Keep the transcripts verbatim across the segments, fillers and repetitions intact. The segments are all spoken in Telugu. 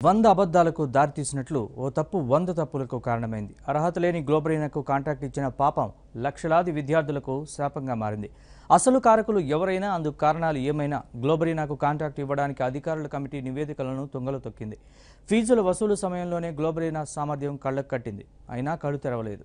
వంద అబద్ధాలకు దారితీసినట్లు ఓ తప్పు వంద తప్పులకు కారణమైంది. అర్హత లేని గ్లోబరీనాకు కాంట్రాక్ట్ ఇచ్చిన పాపం లక్షలాది విద్యార్థులకు శాపంగా మారింది. అసలు కారకులు ఎవరైనా, అందుకు కారణాలు ఏమైనా గ్లోబరీనాకు కాంట్రాక్ట్ ఇవ్వడానికి అధికారుల కమిటీ నివేదికలను తుంగలో తొక్కింది. ఫీజుల వసూలు సమయంలోనే గ్లోబరీనా సామర్థ్యం కళ్లకు కట్టింది. అయినా కళ్ళు తెరవలేదు.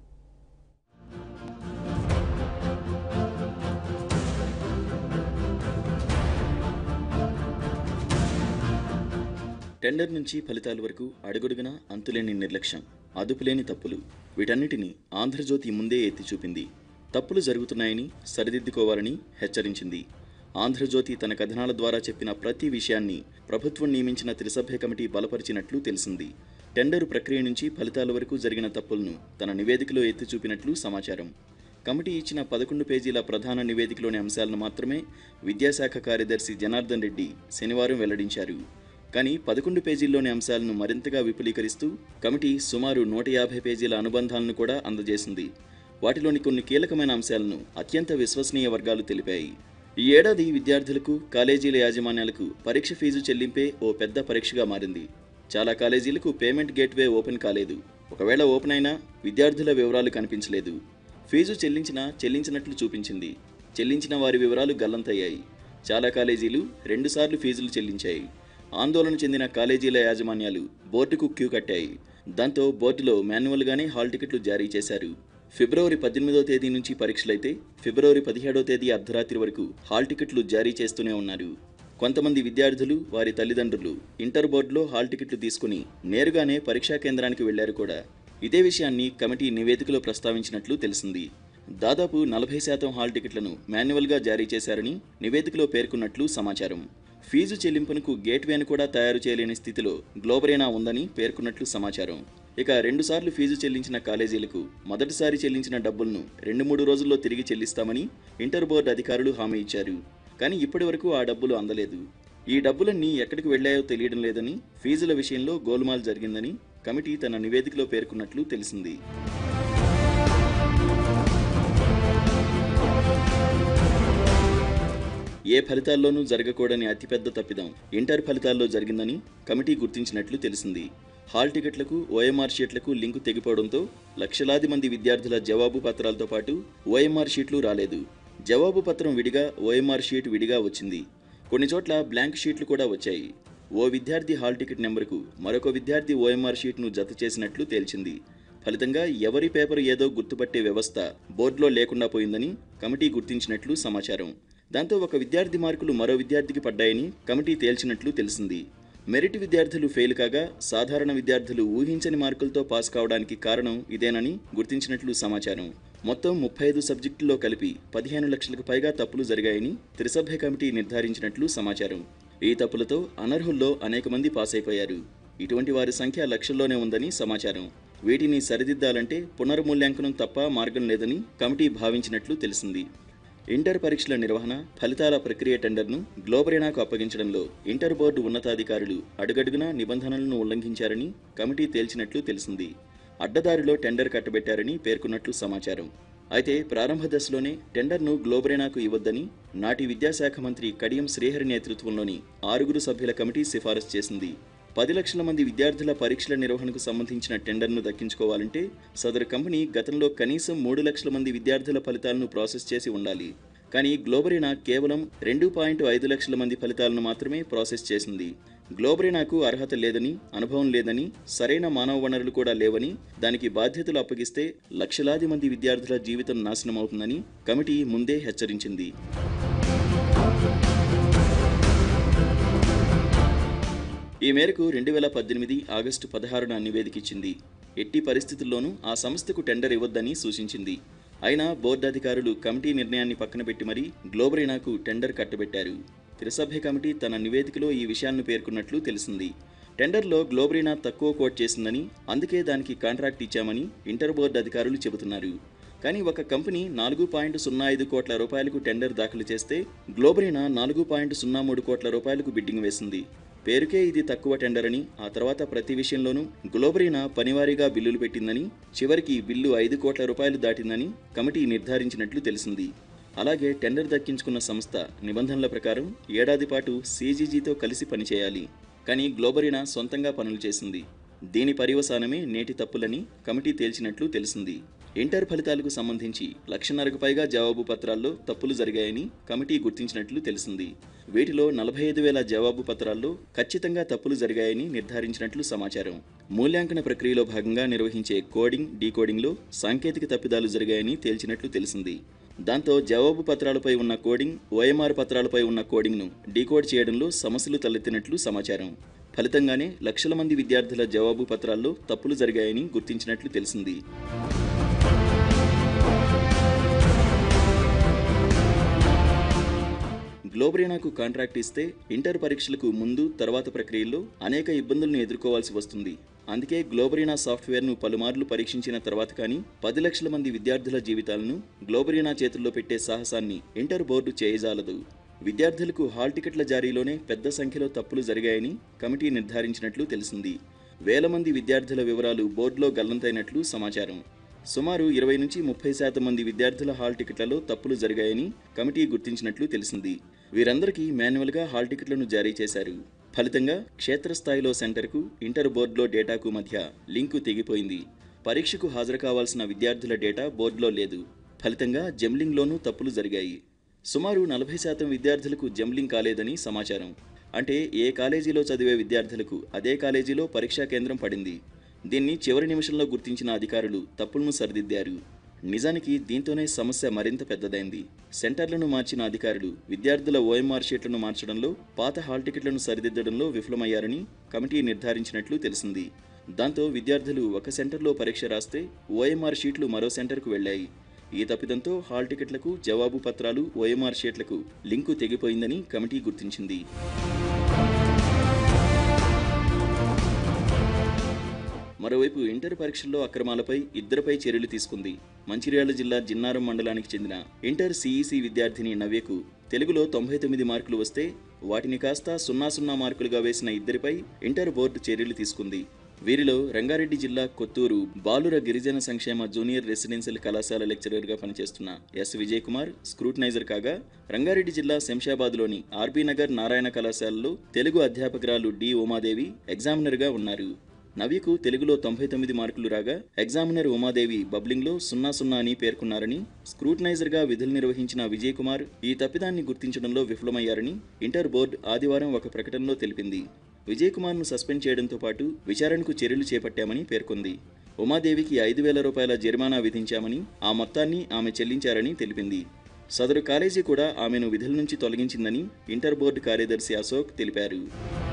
టెండర్ నుంచి ఫలితాల వరకు అడుగడుగున అంతులేని నిర్లక్ష్యం, అదుపులేని తప్పులు, వీటన్నిటినీ ఆంధ్రజ్యోతి ముందే ఎత్తి చూపింది. తప్పులు జరుగుతున్నాయని సరిదిద్దుకోవాలని హెచ్చరించింది. ఆంధ్రజ్యోతి తన కథనాల ద్వారా చెప్పిన ప్రతి విషయాన్ని ప్రభుత్వం నియమించిన త్రిసభ్య కమిటీ బలపరిచినట్లు తెలిసింది. టెండరు ప్రక్రియ నుంచి ఫలితాల వరకు జరిగిన తప్పులను తన నివేదికలో ఎత్తి చూపినట్లు సమాచారం. కమిటీ ఇచ్చిన పదకొండు పేజీల ప్రధాన నివేదికలోని అంశాలను మాత్రమే విద్యాశాఖ కార్యదర్శి జనార్దన్ రెడ్డి శనివారం వెల్లడించారు. కానీ పదకొండు పేజీల్లోని అంశాలను మరింతగా విపులీకరిస్తూ కమిటీ సుమారు నూట యాభై పేజీల అనుబంధాలను కూడా అందజేసింది. వాటిలోని కొన్ని కీలకమైన అంశాలను అత్యంత విశ్వసనీయ వర్గాలు తెలిపాయి. ఈ ఏడాది విద్యార్థులకు, కాలేజీల యాజమాన్యాలకు పరీక్ష ఫీజు చెల్లింపే ఓ పెద్ద పరీక్షగా మారింది. చాలా కాలేజీలకు పేమెంట్ గేట్వే ఓపెన్ కాలేదు. ఒకవేళ ఓపెన్ అయినా విద్యార్థుల వివరాలు కనిపించలేదు. ఫీజు చెల్లించినా చెల్లించినట్లు చూపించింది. చెల్లించిన వారి వివరాలు గల్లంతయ్యాయి. చాలా కాలేజీలు రెండుసార్లు ఫీజులు చెల్లించాయి. ఆందోళన చెందిన కాలేజీల యాజమాన్యాలు బోర్డుకు క్యూ కట్టాయి. దాంతో బోర్డులో మాన్యువల్గానే హాల్ టికెట్లు జారీ చేశారు. ఫిబ్రవరి పద్దెనిమిదో తేదీ నుంచి పరీక్షలైతే ఫిబ్రవరి పదిహేడో తేదీ అర్ధరాత్రి వరకు హాల్ టికెట్లు జారీ చేస్తూనే ఉన్నారు. కొంతమంది విద్యార్థులు, వారి తల్లిదండ్రులు ఇంటర్ బోర్డులో హాల్ టికెట్లు తీసుకుని నేరుగానే పరీక్షా కేంద్రానికి వెళ్లారు కూడా. ఇదే విషయాన్ని కమిటీ నివేదికలో ప్రస్తావించినట్లు తెలిసింది. దాదాపు నలభై శాతం హాల్ టికెట్లను మాన్యువల్గా జారీ చేశారని నివేదికలో పేర్కొన్నట్లు సమాచారం. ఫీజు చెల్లింపునకు గేట్వేను కూడా తయారు చేయలేని స్థితిలో గ్లోబరీనా ఉందని పేర్కొన్నట్లు సమాచారం. ఇక రెండుసార్లు ఫీజు చెల్లించిన కాలేజీలకు మొదటిసారి చెల్లించిన డబ్బులను రెండు మూడు రోజుల్లో తిరిగి చెల్లిస్తామని ఇంటర్ బోర్డు అధికారులు హామీ ఇచ్చారు. కానీ ఇప్పటి వరకు ఆ డబ్బులు అందలేదు. ఈ డబ్బులన్నీ ఎక్కడికి వెళ్లాయో తెలియడం లేదని, ఫీజుల విషయంలో గోల్మాల్ జరిగిందని కమిటీ తన నివేదికలో పేర్కొన్నట్లు తెలిసింది. ఏ ఫలితాల్లోనూ జరగకూడని అతిపెద్ద తప్పిదం ఇంటర్ ఫలితాల్లో జరిగిందని కమిటీ గుర్తించినట్లు తెలిసింది. హాల్ టికెట్లకు, ఓఎంఆర్ షీట్లకు లింకు తెగిపోవడంతో లక్షలాది మంది విద్యార్థుల జవాబు పత్రాలతో పాటు ఓఎంఆర్ షీట్లు రాలేదు. జవాబు పత్రం విడిగా, ఓఎంఆర్ షీట్ విడిగా వచ్చింది. కొన్ని చోట్ల బ్లాంక్ షీట్లు కూడా వచ్చాయి. ఓ విద్యార్థి హాల్ టికెట్ నెంబర్కు మరొక విద్యార్థి ఓఎంఆర్ షీట్ను జత చేసినట్లు తేల్చింది. ఫలితంగా ఎవరి పేపర్ ఏదో గుర్తుపట్టే వ్యవస్థ బోర్డులో లేకుండా పోయిందని కమిటీ గుర్తించినట్లు సమాచారం. దాంతో ఒక విద్యార్థి మార్కులు మరో విద్యార్థికి పడ్డాయని కమిటీ తేల్చినట్లు తెలిసింది. మెరిట్ విద్యార్థులు ఫెయిల్ కాగా సాధారణ విద్యార్థులు ఊహించని మార్కులతో పాస్ కావడానికి కారణం ఇదేనని గుర్తించినట్లు సమాచారం. మొత్తం ముప్పై ఐదు సబ్జెక్టుల్లో కలిపి పదిహేను లక్షలకు పైగా తప్పులు జరిగాయని త్రిసభ్య కమిటీ నిర్ధారించినట్లు సమాచారం. ఈ తప్పులతో అనర్హుల్లో అనేక మంది పాస్ అయిపోయారు. ఇటువంటి వారి సంఖ్య లక్షల్లోనే ఉందని సమాచారం. వీటిని సరిదిద్దాలంటే పునర్మూల్యాంకనం తప్ప మార్గం లేదని కమిటీ భావించినట్లు తెలిసింది. ఇంటర్ పరీక్షల నిర్వహణ, ఫలితాల ప్రక్రియ టెండర్ను గ్లోబరీనాకు అప్పగించడంలో ఇంటర్ బోర్డు ఉన్నతాధికారులు అడుగడుగునా నిబంధనలను ఉల్లంఘించారని కమిటీ తేల్చినట్లు తెలిసింది. అడ్డదారిలో టెండర్ కట్టబెట్టారని పేర్కొన్నట్లు సమాచారం. అయితే ప్రారంభ దశలోనే టెండర్ను గ్లోబరీనాకు ఇవ్వొద్దని నాటి విద్యాశాఖ మంత్రి కడియం శ్రీహరి నేతృత్వంలోని ఆరుగురు సభ్యుల కమిటీ సిఫారసు చేసింది. పది లక్షల మంది విద్యార్థుల పరీక్షల నిర్వహణకు సంబంధించిన టెండర్ను దక్కించుకోవాలంటే సదరు కంపెనీ గతంలో కనీసం మూడు లక్షల మంది విద్యార్థుల ఫలితాలను ప్రాసెస్ చేసి ఉండాలి. కానీ గ్లోబరీనా కేవలం రెండు పాయింట్ ఐదు లక్షల మంది ఫలితాలను మాత్రమే ప్రాసెస్ చేసింది. గ్లోబరీనాకు అర్హత లేదని, అనుభవం లేదని, సరైన మానవ వనరులు కూడా లేవని, దానికి బాధ్యతలు అప్పగిస్తే లక్షలాది మంది విద్యార్థుల జీవితం నాశనం అవుతుందని కమిటీ ముందే హెచ్చరించింది. ఈ మేరకు రెండు వేల పద్దెనిమిది ఆగస్టు పదహారున నివేదిక ఇచ్చింది. ఎట్టి పరిస్థితుల్లోనూ ఆ సంస్థకు టెండర్ ఇవ్వొద్దని సూచించింది. అయినా బోర్డు అధికారులు కమిటీ నిర్ణయాన్ని పక్కన పెట్టి మరీ గ్లోబరీనాకు టెండర్ కట్టబెట్టారు. త్రిసభ్య కమిటీ తన నివేదికలో ఈ విషయాన్ని పేర్కొన్నట్లు తెలిసింది. టెండర్లో గ్లోబరీనా తక్కువ కోట్ చేసిందని, అందుకే దానికి కాంట్రాక్ట్ ఇచ్చామని ఇంటర్ బోర్డు అధికారులు చెబుతున్నారు. కానీ ఒక కంపెనీ నాలుగు పాయింట్ సున్నా ఐదు కోట్ల రూపాయలకు టెండర్ దాఖలు చేస్తే గ్లోబరీనా నాలుగు పాయింట్ సున్నా మూడు కోట్ల రూపాయలకు బిడ్డింగ్ వేసింది. పేరుకే ఇది తక్కువ టెండర్ అని, ఆ తర్వాత ప్రతి విషయంలోనూ గ్లోబరీనా పనివారీగా బిల్లులు పెట్టిందని, చివరికి బిల్లు ఐదు కోట్ల రూపాయలు దాటిందని కమిటీ నిర్ధారించినట్లు తెలిసింది. అలాగే టెండర్ దక్కించుకున్న సంస్థ నిబంధనల ప్రకారం ఏడాది పాటు సీజీజీతో కలిసి పనిచేయాలి. కానీ గ్లోబరీనా సొంతంగా పనులు చేసింది. దీని పర్యవసానమే నేటి తప్పులని కమిటీ తేల్చినట్లు తెలిసింది. ఇంటర్ ఫలితాలకు సంబంధించి లక్షన్నరకు పైగా జవాబు పత్రాల్లో తప్పులు జరిగాయని కమిటీ గుర్తించినట్లు తెలిసింది. వీటిలో నలభై ఐదు వేల జవాబు పత్రాల్లో ఖచ్చితంగా తప్పులు జరిగాయని నిర్ధారించినట్లు సమాచారం. మూల్యాంకన ప్రక్రియలో భాగంగా నిర్వహించే కోడింగ్, డీకోడింగ్లో సాంకేతిక తప్పిదాలు జరిగాయని తేల్చినట్లు తెలిసింది. దాంతో జవాబు పత్రాలపై ఉన్న కోడింగ్, ఓఎంఆర్ పత్రాలపై ఉన్న కోడింగ్ను డీకోడ్ చేయడంలో సమస్యలు తలెత్తినట్లు సమాచారం. ఫలితంగానే లక్షల మంది విద్యార్థుల జవాబు పత్రాల్లో తప్పులు జరిగాయని గుర్తించినట్లు తెలిసింది. గ్లోబరీనాకు కాంట్రాక్ట్ ఇస్తే ఇంటర్ పరీక్షలకు ముందు తర్వాత ప్రక్రియల్లో అనేక ఇబ్బందులను ఎదుర్కోవాల్సి వస్తుంది. అందుకే గ్లోబరీనా సాఫ్ట్వేర్ను పలుమార్లు పరీక్షించిన తర్వాత కానీ పది లక్షల మంది విద్యార్థుల జీవితాలను గ్లోబరీనా చేతుల్లో పెట్టే సాహసాన్ని ఇంటర్ బోర్డు చేయజాలదు. విద్యార్థులకు హాల్ టికెట్ల జారీలోనే పెద్ద సంఖ్యలో తప్పులు జరిగాయని కమిటీ నిర్ధారించినట్లు తెలిసింది. వేల మంది విద్యార్థుల వివరాలు బోర్డులో గల్లంతైనట్లు సమాచారం. సుమారు ఇరవై నుంచి ముప్పై శాతం మంది విద్యార్థుల హాల్ టికెట్లలో తప్పులు జరిగాయని కమిటీ గుర్తించినట్లు తెలిసింది. వీరందరికీ మాన్యువల్గా హాల్ టికెట్లను జారీ చేశారు. ఫలితంగా క్షేత్రస్థాయిలో సెంటర్కు, ఇంటర్ బోర్డులో డేటాకు మధ్య లింకు తెగిపోయింది. పరీక్షకు హాజరు కావాల్సిన విద్యార్థుల డేటా బోర్డులో లేదు. ఫలితంగా జంబ్లింగ్లోనూ తప్పులు జరిగాయి. సుమారు నలభై శాతం విద్యార్థులకు జంబ్లింగ్ కాలేదని సమాచారం. అంటే ఏ కాలేజీలో చదివే విద్యార్థులకు అదే కాలేజీలో పరీక్షా కేంద్రం పడింది. దీన్ని చివరి నిమిషంలో గుర్తించిన అధికారులు తప్పులను సరిదిద్దారు. నిజానికి దీంతోనే సమస్య మరింత పెద్దదైంది. సెంటర్లను మార్చిన అధికారులు విద్యార్థుల ఓఎంఆర్ షీట్లను మార్చడంలో, పాత హాల్ టికెట్లను సరిదిద్దడంలో విఫలమయ్యారని కమిటీ నిర్ధారించినట్లు తెలిసింది. దాంతో విద్యార్థులు ఒక సెంటర్లో పరీక్ష రాస్తే ఓఎంఆర్ షీట్లు మరో సెంటర్కు వెళ్లాయి. ఈ తప్పిదంతో హాల్ టికెట్లకు, జవాబు పత్రాలు, ఓఎంఆర్ షీట్లకు లింకు తెగిపోయిందని కమిటీ గుర్తించింది. మరోవైపు ఇంటర్ పరీక్షల్లో అక్రమాలపై ఇద్దరిపై చర్యలు తీసుకుంది. మంచిర్యాల జిల్లా జిన్నారం మండలానికి చెందిన ఇంటర్ సిఈసి విద్యార్థిని నవ్యకు తెలుగులో తొంభై తొమ్మిది మార్కులు వస్తే వాటిని కాస్త సున్నా సున్నా మార్కులుగా వేసిన ఇద్దరిపై ఇంటర్ బోర్డు చర్యలు తీసుకుంది. వీరిలో రంగారెడ్డి జిల్లా కొత్తూరు బాలుర గిరిజన సంక్షేమ జూనియర్ రెసిడెన్షియల్ కళాశాల లెక్చరర్గా పనిచేస్తున్న ఎస్ విజయ్ కుమార్ స్క్రూటనైజర్ కాగా, రంగారెడ్డి జిల్లా శంషాబాద్లోని ఆర్బీ నగర్ నారాయణ కళాశాలలో తెలుగు అధ్యాపకురాలు డి ఉమాదేవి ఎగ్జామినర్గా ఉన్నారు. నవ్యకు తెలుగులో తొంభై తొమ్మిది మార్కులు రాగా, ఎగ్జామినర్ ఉమాదేవి బబ్లింగ్లో సున్నా సున్నా అని పేర్కొన్నారని, స్క్రూటనైజర్గా విధులు నిర్వహించిన విజయ్ కుమార్ ఈ తప్పిదాన్ని గుర్తించడంలో విఫలమయ్యారని ఇంటర్ బోర్డు ఆదివారం ఒక ప్రకటనలో తెలిపింది. విజయ్ కుమార్ను సస్పెండ్ చేయడంతో పాటు విచారణకు చర్యలు చేపట్టామని పేర్కొంది. ఉమాదేవికి ఐదు వేల రూపాయల జరిమానా విధించామని, ఆ మొత్తాన్ని ఆమె చెల్లించారని తెలిపింది. సదరు కాలేజీ కూడా ఆమెను విధుల నుంచి తొలగించిందని ఇంటర్ బోర్డు కార్యదర్శి అశోక్ తెలిపారు.